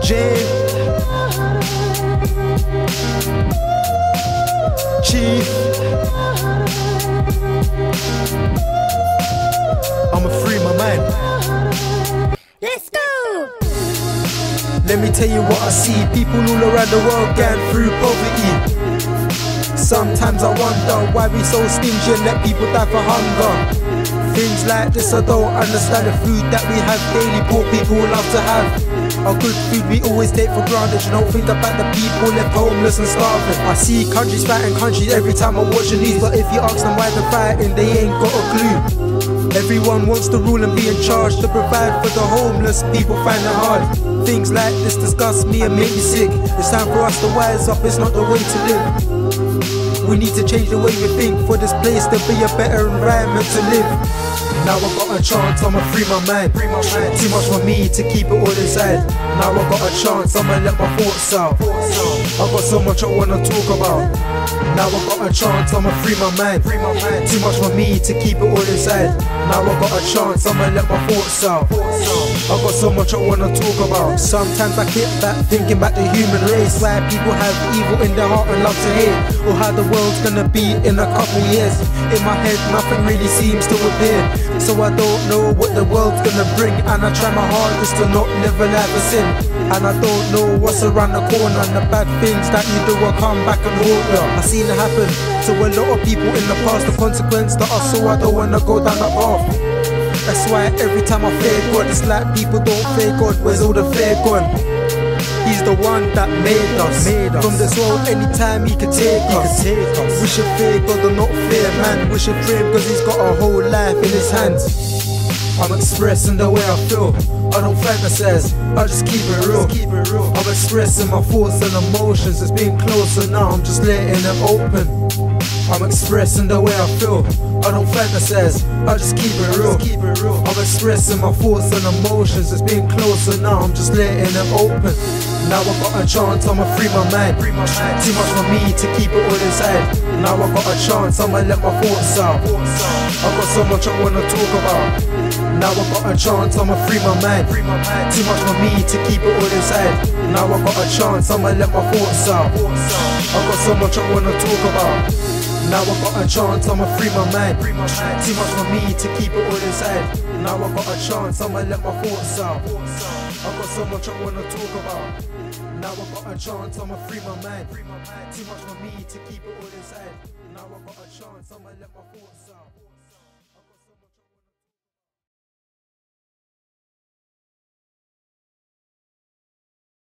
Jane, Chief, I'ma free my mind. Let's go! Let me tell you what I see. People all around the world going through poverty. Sometimes I wonder why we so stingy and let people die for hunger. Things like this I don't understand. The food that we have daily, poor people love to have. Our good food we always take for granted. You don't think about the people left homeless and starving. I see countries fighting countries every time I watch the news, but if you ask them why they're fighting, they ain't got a clue. Everyone wants to rule and be in charge, to provide for the homeless. People find it hard. Things like this disgust me and make me sick. It's time for us to wise up, it's not the way to live. We need to change the way we think for this place to be a better environment to live. Now I got a chance, I'ma free my mind. Too much for me to keep it all inside. Now I got a chance, I'ma let my thoughts out. I got so much I wanna talk about. Now I got a chance, I'ma free my mind. Too much for me to keep it all inside. Now I got a chance, I'ma let my thoughts out. I got so much I wanna talk about. Sometimes I get back thinking about the human race, why people have evil in their heart and love to hate, or how the world's gonna be in a couple years. In my head nothing really seems to appear, so I don't know what the world's gonna bring, and I try my hardest to not live a life of sin. And I don't know what's around the corner, and the bad things that you do will come back and haunt you. I seen it happen to a lot of people in the past, the consequence to us, so I don't wanna go down that path. That's why every time I fear God, it's like people don't fear God. Where's all the fear gone? He's the one that made us. From this world anytime he can take us. We should fear God and not fear man. We should pray because he's got our whole life in his hands. I'm expressing the way I feel, I don't fantasize, I just keep it real. I'm expressing my thoughts and emotions. It's been closer now, I'm just letting it open. I'm expressing the way I feel, I don't fantasize, I just keep it real. I'm expressing my thoughts and emotions. It's been closer now, I'm just letting it open. Now I got a chance, I'ma free my mind. Too much for me to keep it all inside. Now I got a chance, I'ma let my thoughts out. I got so much I wanna talk about. Now I got a chance, I'ma free my mind. Too much for me to keep it all inside. Now I got a chance, I'ma let my thoughts out. I got so much I wanna talk about. Now I got a chance, I'ma free my mind. Too much for me to keep it all inside. Now I got a chance, I'ma let my thoughts out. I got so much I wanna talk about. Now I got a chance, I'ma free my mind. Too much for me to keep it all inside. Now I got a chance, I'ma let my thoughts out.